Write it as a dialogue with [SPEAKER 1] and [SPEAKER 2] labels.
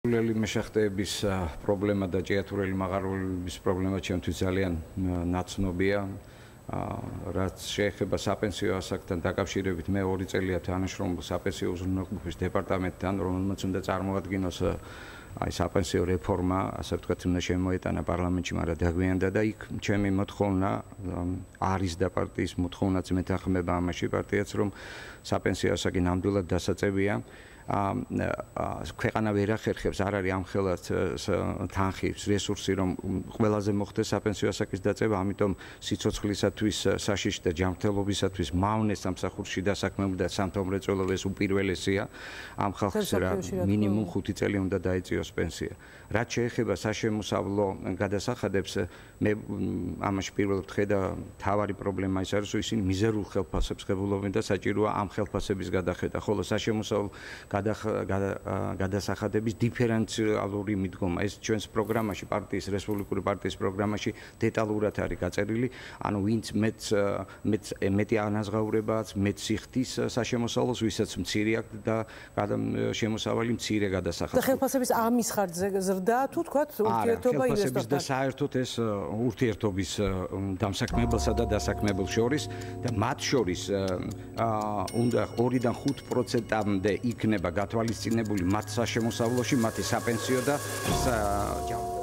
[SPEAKER 1] მეშახტეების პრობლემა და ჭიათურელი მაღაროების პრობლემა ჩემთვის ძალიან ნაცნობია. რაც შეეხება საპენსიო ასაკთან დაკავშირებით მე 2 წელია თანამშრომლობ საპენსიო უზრუნველყოფის დეპარტამენტთან, რომელმაც უნდა წარმოადგინოს აი საპენსიო რეფორმა, ასე ვთქვათ, უნდა შემოეტანა პარლამენტში, მაგრამ დაგვიანდა და იქ ჩემი მოთხოვნა არის და პარტიის მოთხოვნაც მეთანხმება ამაში პარტიაც, რომ საპენსიო ასაკი ნამდვილად დასაწევია. ქვეყანა ვერ ახერხებს, არ არის ამხელად თანხის რესურსი, რომ ყველაზე მოხდეს საპენსიო ასაკის დაწევა, ამიტომ სიცოცხლისათვის, საშიში და ჯანმრთელობისათვის მავნე სამსახურში დასაქმებული და სამთომრეწველობა ეს უპირველესია. ამ ხალხს მინიმუმ 5 წელი უნდა დაეწიოს პენსია. რაც შეეხება საშემოსავლო გადასახადებს, მე ამაში პირველად ვხედა თავარი პრობლემა ის არის, რომ ისინი მიზერულ ხელფასებს ღებულობენ და საჭიროა ამ ხელფასების გადახედა, ხოლო საშემოსავლო გადასახადების დიფერენციალური მიდგომა. ეს ჩვენს პროგრამაში, პარტიის რესპუბლიკური პარტიის პროგრამაში დეტალურად არის გაწერილი. ანუ ვინც მეტი ანაზღაურებაც, მეტ სიხდის საშემოსავლოს, ვისაც მცირე აქვს და შემოსავალი მცირე გადასახადს.
[SPEAKER 2] და ხელფასების ამის ხარჯზე ზრდა თუ თქვათ ურთიერთობა
[SPEAKER 1] ინვესტორთან და საერთოდ ეს ურთიერთობის დამსაქმებელსა და დასაქმებელ შორის და მათ შორის უნდა 2-დან 5%-მდე იქნება გათვალისწინებული მათ საშემოსავლოში, მათი საპენსიო და